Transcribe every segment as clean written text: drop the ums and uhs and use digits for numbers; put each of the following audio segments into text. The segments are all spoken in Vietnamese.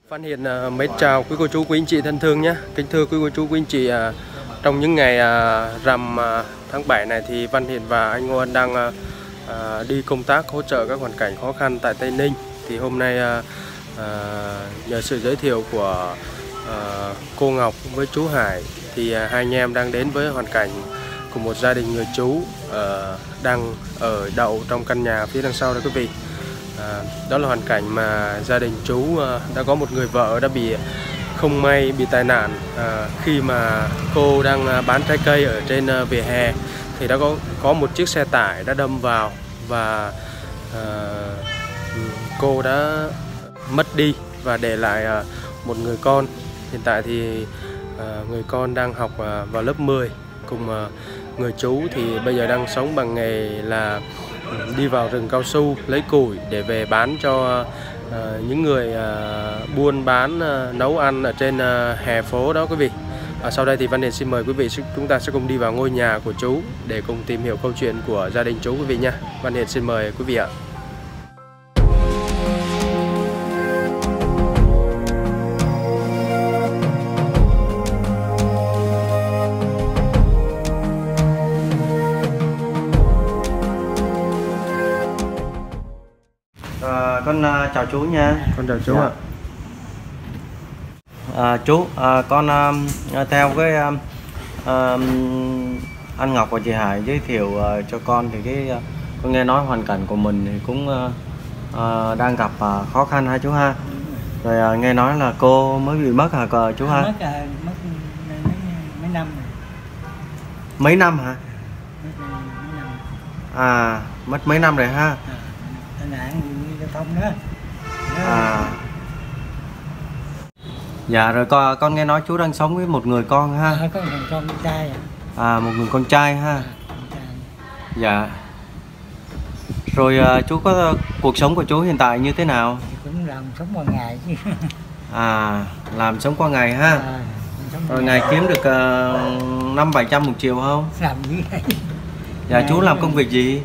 Văn Hiền mến chào quý cô chú quý anh chị thân thương nhé. Kính thưa quý cô chú quý anh chị, trong những ngày rằm tháng 7 này thì Văn Hiền và anh Ngô Ân đang đi công tác hỗ trợ các hoàn cảnh khó khăn tại Tây Ninh. Thì hôm nay nhờ sự giới thiệu của cô Ngọc với chú Hải thì hai anh em đang đến với hoàn cảnh của một gia đình người chú đang ở đậu trong căn nhà phía đằng sau đó quý vị. Đó là hoàn cảnh mà gia đình chú đã có một người vợ đã bị không may bị tai nạn khi mà cô đang bán trái cây ở trên vỉa hè, thì đã có một chiếc xe tải đã đâm vào và cô đã mất đi và để lại một người con. Hiện tại thì người con đang học vào lớp 10 cùng người chú thì bây giờ đang sống bằng nghề là đi vào rừng cao su lấy củi để về bán cho những người buôn bán nấu ăn ở trên hè phố đó quý vị. Sau đây thì Văn Hiền xin mời quý vị chúng ta sẽ cùng đi vào ngôi nhà của chú để cùng tìm hiểu câu chuyện của gia đình chú quý vị nha. Văn Hiền xin mời quý vị ạ. Con chào chú nha. Con chào chú ạ. Chú, con theo cái anh Ngọc và chị Hải giới thiệu cho con thì con nghe nói hoàn cảnh của mình thì cũng đang gặp khó khăn ha chú ha. Rồi nghe nói là cô mới bị mất hả chú ha? Mất mấy năm rồi. Mấy năm hả? Mấy năm. Mất mấy năm rồi ha. Tai nạn giao thông đó. Dạ rồi con nghe nói chú đang sống với một người con ha. Có một con trai một người con trai ha. Con trai. Dạ. Rồi chú có cuộc sống của chú hiện tại như thế nào? Thì cũng làm sống qua ngày chứ. Làm sống qua ngày ha. Rồi ngày kiếm được 500-700 một chiều không? Làm gì vậy? Dạ chú làm công việc gì?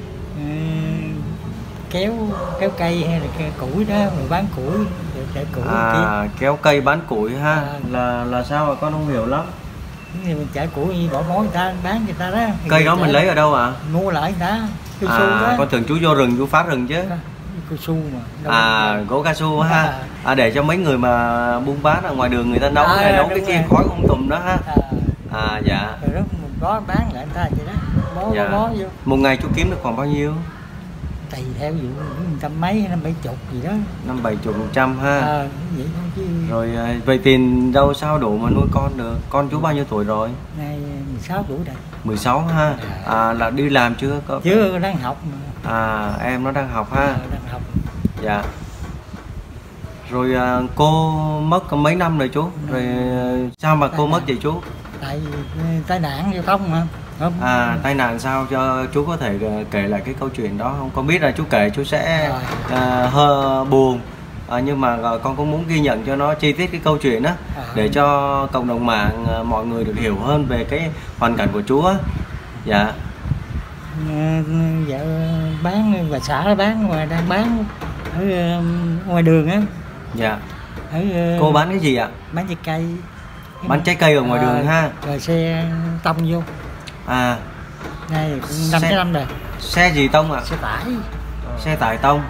Kéo cây hay là củi đó, rồi bán củi, rồi chạy củi kéo cây bán củi ha. Là sao mà con không hiểu lắm. Thì mình chạy củi bỏ mối người ta bán người ta đó. Cây đó mình lấy ở đâu ạ? Mua lại người ta. Cao su đó. Con tưởng chú vô rừng chú phá rừng chứ. Cao su mà. Gỗ cao su ha. Để cho mấy người mà buôn bán ở ngoài đường người ta nấu này nấu cái kia khói tùm đó ha. Dạ. Rồi đó mình có bán lại người ta vậy đó. Bó vô. Một ngày chú kiếm được khoảng bao nhiêu? Tùy theo ví dụ trăm mấy 5-70 gì đó. 500-700 ha. Vậy thôi chứ. Rồi vậy tiền đâu sao đủ mà nuôi con được? Con chú bao nhiêu tuổi rồi? Nay 16 tuổi rồi. 16 ha. Là đi làm chưa? Chưa, đang học mà. Em nó đang học ha. Đang học. Dạ. Rồi cô mất mấy năm rồi chú? Rồi sao mà cô mất vậy chú? Tại tai nạn giao thông mà. Tai nạn sao, cho chú có thể kể lại cái câu chuyện đó không? Con biết là chú kể chú sẽ hơi buồn, nhưng mà con cũng muốn ghi nhận cho nó chi tiết cái câu chuyện đó để cho cộng đồng mạng mọi người được hiểu hơn về cái hoàn cảnh của chú á. Dạ. Vợ bán, bà xã nó bán ngoài, đang bán ở ngoài đường á. Dạ. Cô bán cái gì ạ? Bán trái cây. Bán trái cây ở ngoài đường ha. Rồi xe tông vô. Này cũng 5 năm rồi. Xe gì tông ạ? Xe tải. Xe tải tông.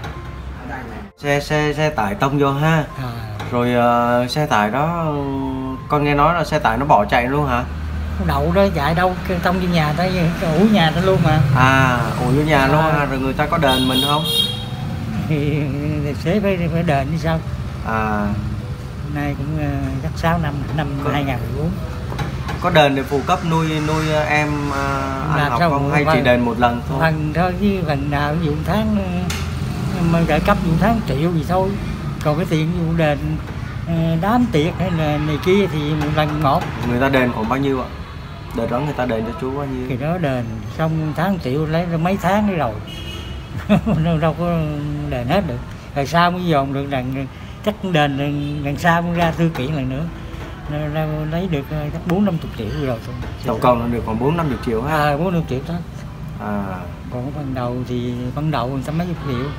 Xe tải tông vô ha. Rồi xe tải đó con nghe nói là xe tải nó bỏ chạy luôn hả? Đậu đó chạy đâu, tông vô nhà ta, ủi nhà ta luôn mà. Ủi vô nhà luôn ha. Rồi người ta có đền mình không? Thì sẽ phải đền như sao? Nay cũng chắc 6 năm 2014. Có đền để phụ cấp nuôi em ăn học không, hay chỉ đền một lần thôi? Phần thôi chứ phần nào ví dụ tháng mà trợ cấp vụ tháng triệu gì thôi. Còn cái tiền vụ đền đám tiệc hay là này kia thì một lần một. Người ta đền khoảng bao nhiêu ạ? Đợt đó người ta đền cho chú bao nhiêu? Thì đó đền xong tháng triệu lấy mấy tháng nữa rồi. Đâu có đền hết được. Rồi sao mới dồn được lần, chắc đền lần sau mới ra thư kiện lần nữa. Lấy được chắc 4-50 triệu rồi. Tổng cộng là được khoảng 4-50 triệu ha. 4-50 triệu đó. Còn ban đầu thì ban đầu người ta mấy chục triệu.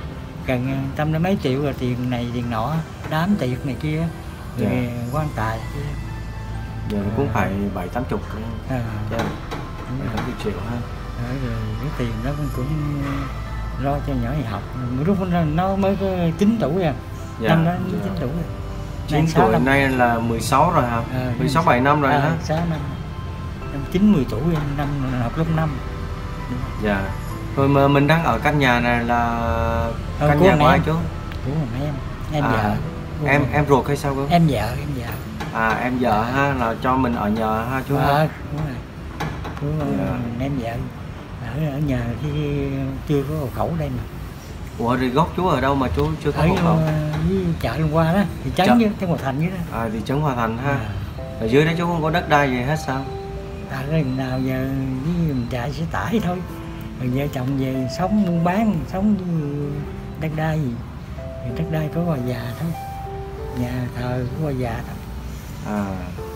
gần trăm đến mấy triệu rồi, tiền này tiền nọ, đám tiệc này kia, rồi quan tài kia. Giờ cũng phải 7-80 À. 7-80 triệu ha. Rồi cái tiền đó cũng lo cho nhỏ đi học, lúc nó mới có 9 tuổi à. Năm đó 9 tuổi rồi. 9 tuổi nay là 16 rồi hả? 16-17 năm rồi hả? 6 năm. 9-10 tuổi, năm học lớp 5. Dạ. Rồi mà mình đang ở căn nhà này là căn nhà của ai chú? Của em vợ. Em ruột hay sao cơ? Em vợ. À em vợ ha, là cho mình ở nhờ ha chú ha? Đúng rồi. Em vợ ở nhà thì chưa có hộ khẩu đây mà. Ủa rồi gốc chú ở đâu mà chú chưa có hộ khẩu? Ở chợ Long Qua đó, thị trấn với Hòa Thành dưới đó. À thị trấn Hòa Thành ha. Ở dưới đó chú không có đất đai gì hết sao? Cái nào giờ với mình chạy xe tải thôi. Rồi vợ chồng về sống buôn bán, sống với đất đai gì. Đất đai có bà già thôi. Nhà thờ của bà già thôi. À.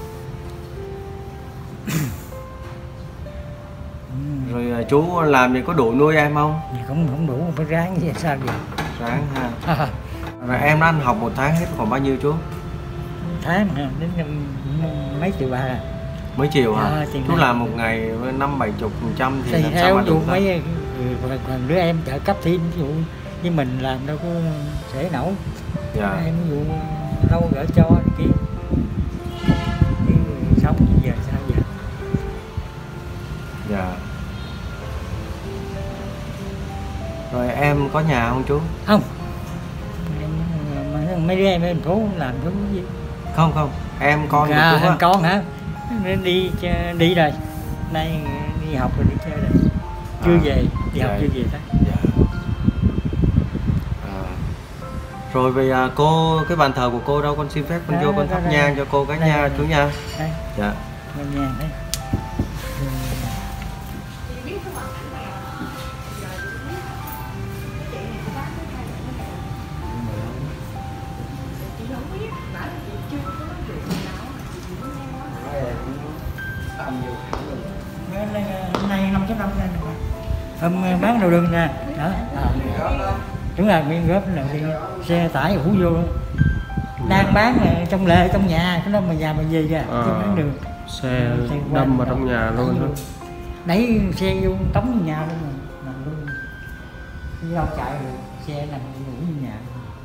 Rồi chú làm thì có đủ nuôi em không? Thì không đủ, phải ráng vậy sao vậy? Ráng ha. Rồi em đã ăn học 1 tháng hết khoảng bao nhiêu chú? Tháng hả? Đến mấy triệu bạc à? Mấy triệu hả? Chú làm một ngày 5-70% thì làm sao mà đủ mấy đứa em trợ cấp thêm, ví dụ với mình làm đâu có sẽ nổi. Dạ. Em ví dụ đâu gỡ cho này kia. Sống giờ sao giờ? Dạ. Rồi em có nhà không chú? Không. Mấy đứa em ở thành phố làm giống gì? Không, em con của chú á. Con hả? Đi rồi. Nay đi học rồi đi chơi rồi. Chưa về, đi học chưa về đó. Dạ. Rồi về cô, cái bàn thờ của cô đâu, con xin phép con vô con thắp nhang cho cô cái nha chú nha. Đây. Dạ. Nhang đấy. Hôm nay 5 năm nay nè. Hôm bán đầu đường nè. Đó. Đúng là nguyên góp đầu tiên xe tải hú vô đang bán trong lề trong nhà, cái đó mà nhà mình về ra bán đường. Xe đâm vào trong nhà luôn đó. Đấy xe vô tống trong nhà luôn mà luôn. Đi đâu chạy rồi xe nằm ngủ trong nhà.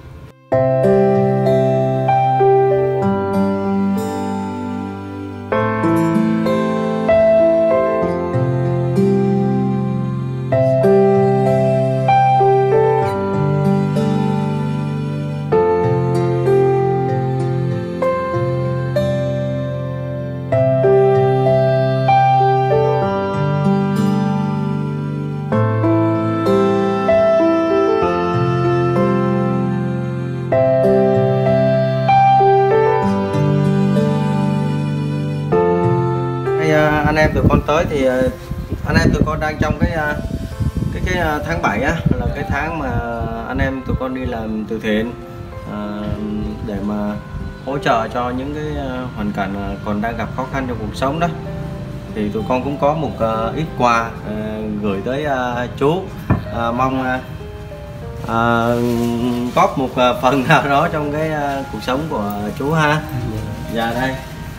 Anh em tụi con tới thì anh em tụi con đang trong cái tháng 7 á, là cái tháng mà anh em tụi con đi làm từ thiện để mà hỗ trợ cho những cái hoàn cảnh còn đang gặp khó khăn trong cuộc sống đó. Thì tụi con cũng có một ít quà gửi tới chú, mong góp một phần nào đó trong cái cuộc sống của chú ha. Dạ đây.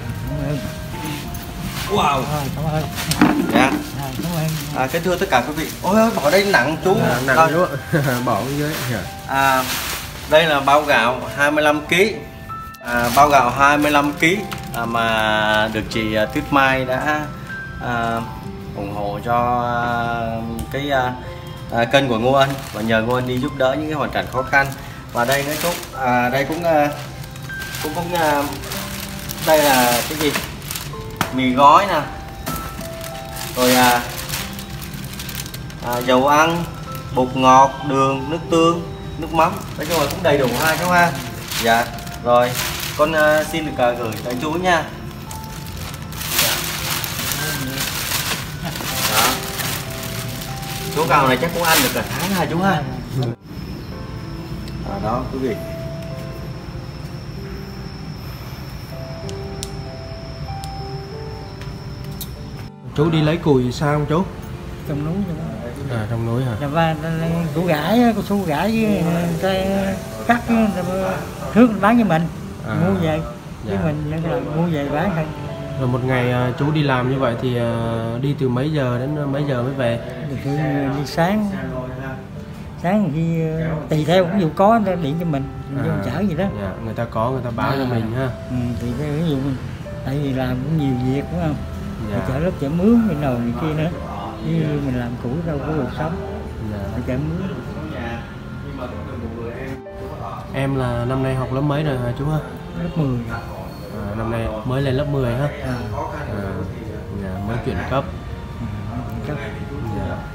Wow. Cảm ơn. Dạ. Cảm ơn. Kính thưa tất cả quý vị. Ôi ơi, bỏ đây nặng chú. Nặng chú. Bỏ dưới. Đây là bao gạo 25 kg. Bao gạo 25 kg mà được chị Tuyết Mai đã ủng hộ cho cái kênh của Ngô Ân, và nhờ Ngô Ân đi giúp đỡ những cái hoàn cảnh khó khăn. Và đây nữa chú, đây cũng đây là cái gì? Mì gói nè, rồi dầu ăn, bột ngọt, đường, nước tương, nước mắm, nói chung là cũng đầy đủ ha chú ha. Dạ rồi con xin được gửi tới chú nha. Đó. Số gạo này chắc cũng ăn được cả tháng ha chú ha. Đó quý vị. Chú đi lấy củi sao không chú? trong núi trong núi hả? và củ gãi, cao su gãi với cây cắt trước bán cho mình, mua về với mình là mua về bán thôi. Rồi một ngày chú đi làm như vậy thì đi từ mấy giờ đến mấy giờ mới về? Thì đi sáng khi tùy theo ví dụ có người ta điện cho mình vô chở gì đó. Dạ, người ta có người ta báo cho mình ha. Thì ví dụ mình tại vì làm cũng nhiều việc đúng không? Dạ. Chở lớp chở mướn cái nồi này kia nữa, chứ mình làm cũ đâu có cuộc sống. Dạ. Chở mướn. Em là năm nay học lớp mấy rồi hả chú ha? Lớp 10. Năm nay mới lên lớp 10 ha? Dạ, mới chuyển cấp. Dạ.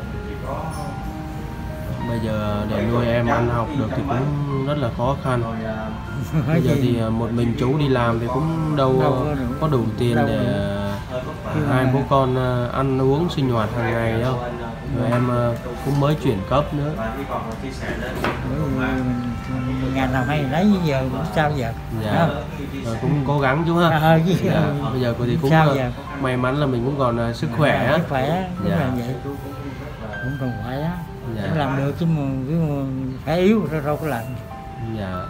Bây giờ để nuôi em ăn học được thì cũng rất là khó khăn. Bây giờ thì một mình chú đi làm thì cũng đâu có đủ tiền để hai bố con ăn uống sinh hoạt hàng ngày đâu. Rồi em cũng mới chuyển cấp nữa. Ngành nào hay lấy giờ cũng sao giờ. Dạ. Rồi cũng cố gắng chú ha. Dạ. Bây giờ thì cũng may mắn là mình cũng còn sức khỏe. Sức khỏe, đúng là vậy. Cũng còn khỏe á. Dạ. Làm được chứ mà phải yếu đâu có làm. Dạ.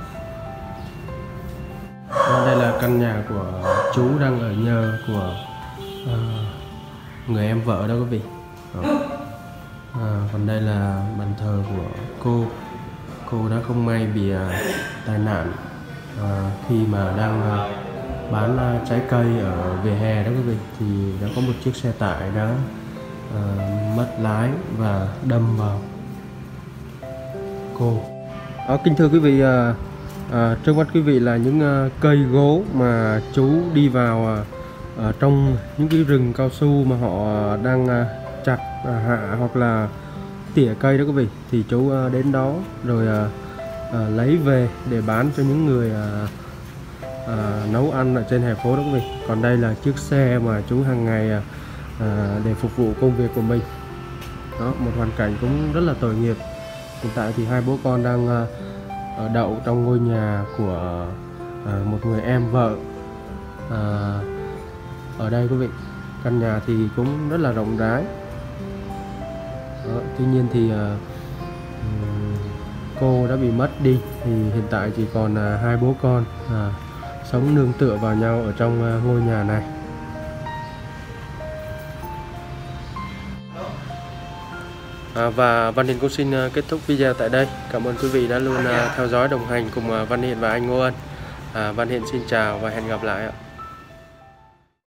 Đây là căn nhà của chú đang ở nhờ của người em vợ đó quý vị. Còn đây là bàn thờ của cô đã không may bị tai nạn khi mà đang bán trái cây ở vỉa hè đó quý vị, thì đã có một chiếc xe tải đã mất lái và đâm vào cô. Kính thưa quý vị, trước mắt quý vị là những cây gỗ mà chú đi vào trong những cái rừng cao su mà họ đang chặt hạ hoặc là tỉa cây đó quý vị, thì chú đến đó rồi lấy về để bán cho những người nấu ăn ở trên hè phố đó quý vị. Còn đây là chiếc xe mà chú hàng ngày để phục vụ công việc của mình. Đó, một hoàn cảnh cũng rất là tội nghiệp. Hiện tại thì hai bố con đang đậu trong ngôi nhà của một người em vợ ở đây quý vị. Căn nhà thì cũng rất là rộng rãi. Đó, tuy nhiên thì cô đã bị mất đi, thì hiện tại chỉ còn hai bố con sống nương tựa vào nhau ở trong ngôi nhà này. Và Văn Hiền cũng xin kết thúc video tại đây. Cảm ơn quý vị đã luôn theo dõi đồng hành cùng Văn Hiền và anh Ngô Ân. Văn Hiền xin chào và hẹn gặp lại ạ.